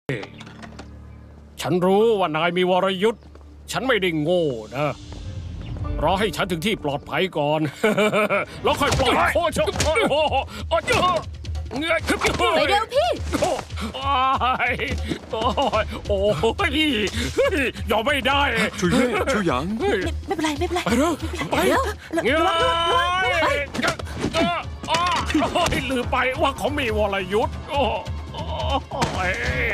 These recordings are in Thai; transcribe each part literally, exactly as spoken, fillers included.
ฉันรู้ว่านายมีวรยุทธ์ฉันไม่ได้โง่นะรอให้ฉันถึงที่ปลอดภัยก่อน แล้วค่อยปล่อยโคชกโอ้โหโอ้โหเงยขึ้นไปไปเร็วพี่โอ้ยโอ้ยโอ้ยยอมไม่ได้ชูเย่ชูหยางไม่ไม่เป็นไรไม่เป็นไรไปเร็วไปเดี๋ยวเงยระวังระวังระวังไปโอ้ยลืมไปว่าเขามีวรยุทธ์โอ้ย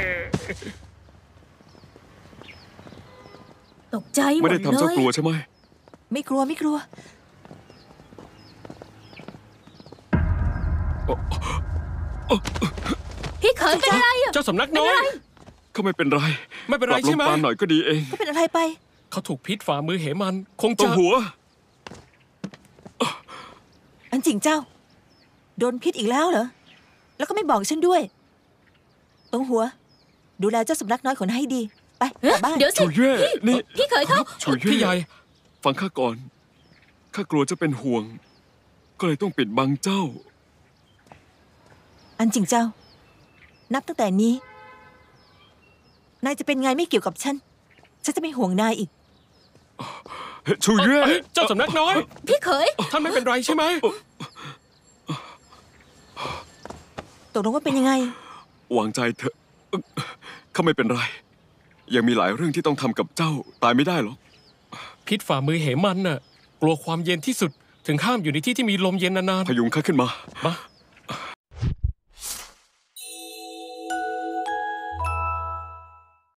ตกใจหมไม่ดได้เลทำเจ้าย กลัวใช่ไหมไม่กลัวไม่กลัว พี่เขยเป็นอะไรอ่ะเจ้าสำนักน้อยเขาไม่เป็นไรไม่เป็นไรปบลงใช่ไหมปานหน่อยก็ดีเองเขาเป็นอะไรไปเขาถูกพิษฝ่ามือเหมันคงต้จะองหัวอันจริงเจ้า โดนพิษอีกแล้วเหรอ แล้วก็ไม่บอกฉันด้วย ตรงหัว ดูแลเจ้าสำนักน้อยของนายให้ดี ไปกลับบ้านเดี๋ยวสิชูเย่นี่พี่เคยเขาชูเย่พี่ใหญ่ฟังข้าก่อน ข้ากลัวจะเป็นห่วง ก็เลยต้องปิดบังเจ้าอันจริงเจ้า นับตั้งแต่นี้ นายจะเป็นไงไม่เกี่ยวกับฉัน ฉันจะไม่ห่วงนายอีกชูเย่เอ้ยเจ้าสำนักน้อยพี่เคยท่านไม่เป็นไรใช่ไหมตกลงว่าเป็นยังไงวางใจเถอะข้าไม่เป็นไร ยังมีหลายเรื่องที่ต้องทำกับเจ้า ตายไม่ได้หรอกพิษฝ่ามือเหมันน่ะ กลัวความเย็นที่สุดถึงห้ามอยู่ในที่ที่มีลมเย็นนานพยุงข้าขึ้นมาๆมา